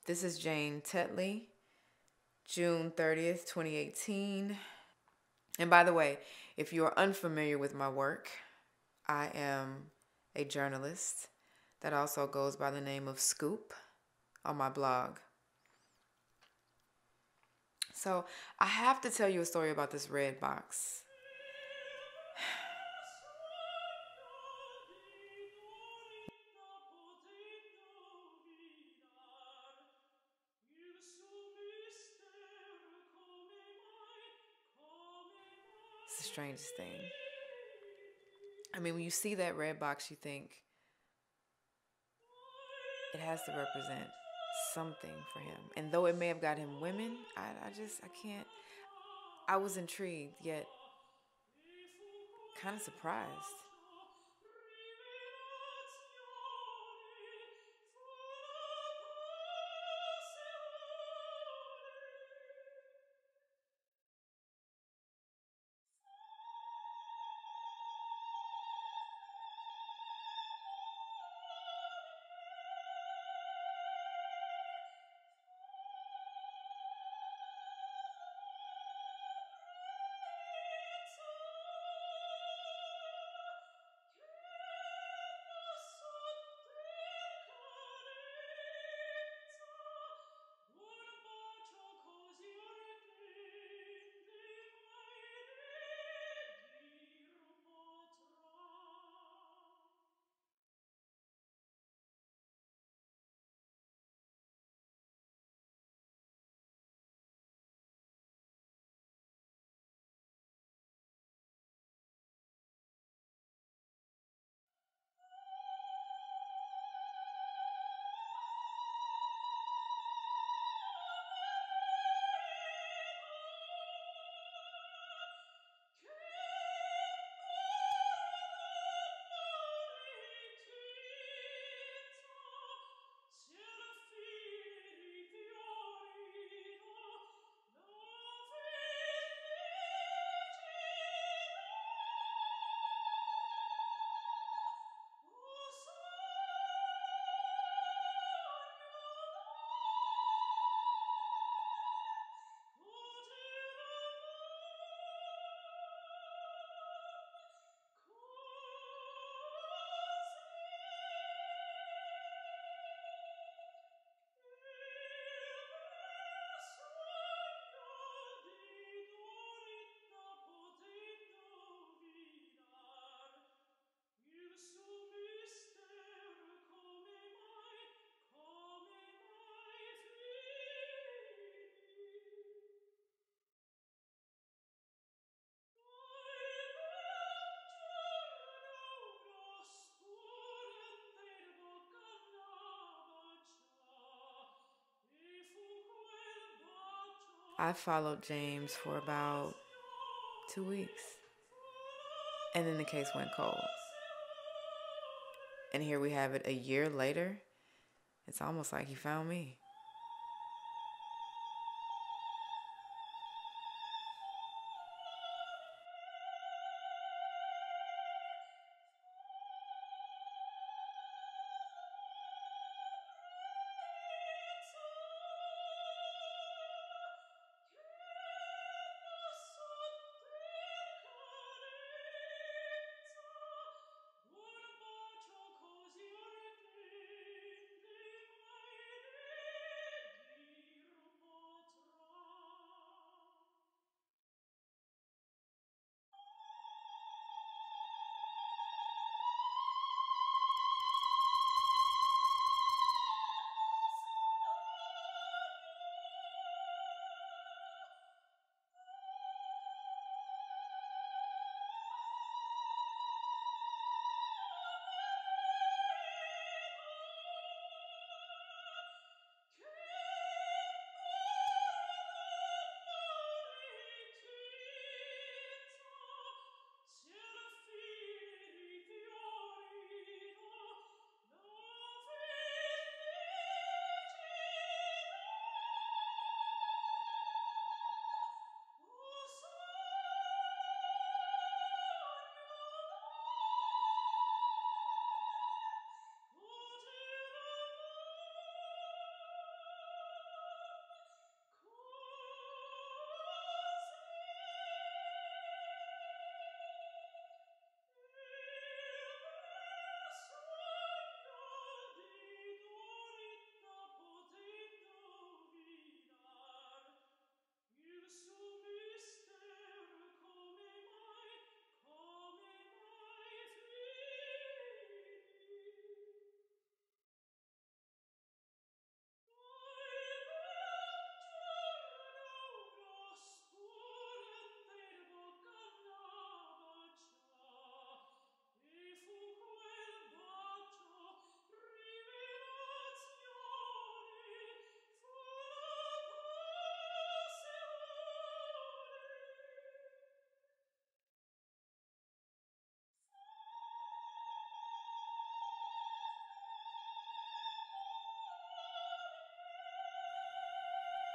This is Jane Tetley, June 30th, 2018. And by the way, if you are unfamiliar with my work, I am a journalist that also goes by the name of Scoop on my blog. So I have to tell you a story about this red box. It's the strangest thing. I mean, when you see that red box, you think it has to represent something for him. And though it may have got him women, I can't. I was intrigued, yet kind of surprised. I followed James for about 2 weeks. And then the case went cold. And here we have it a year later. It's almost like he found me.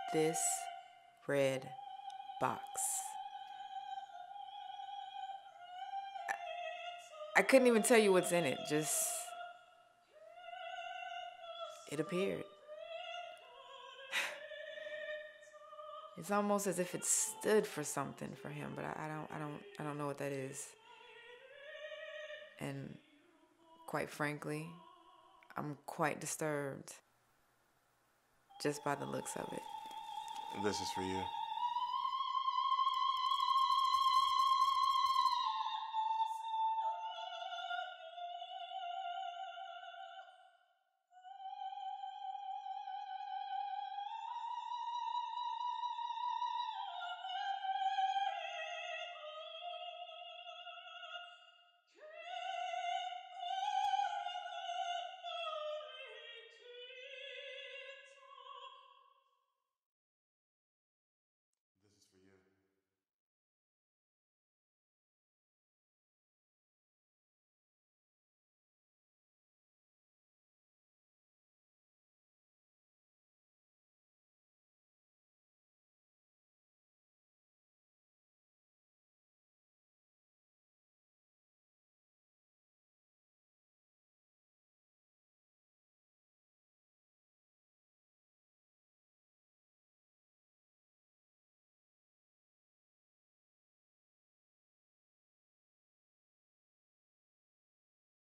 this red box. I couldn't even tell you what's in it. Just, it appeared. It's almost as if it stood for something for him, but I don't know what that is. And quite frankly, I'm quite disturbed just by the looks of it. This is for you.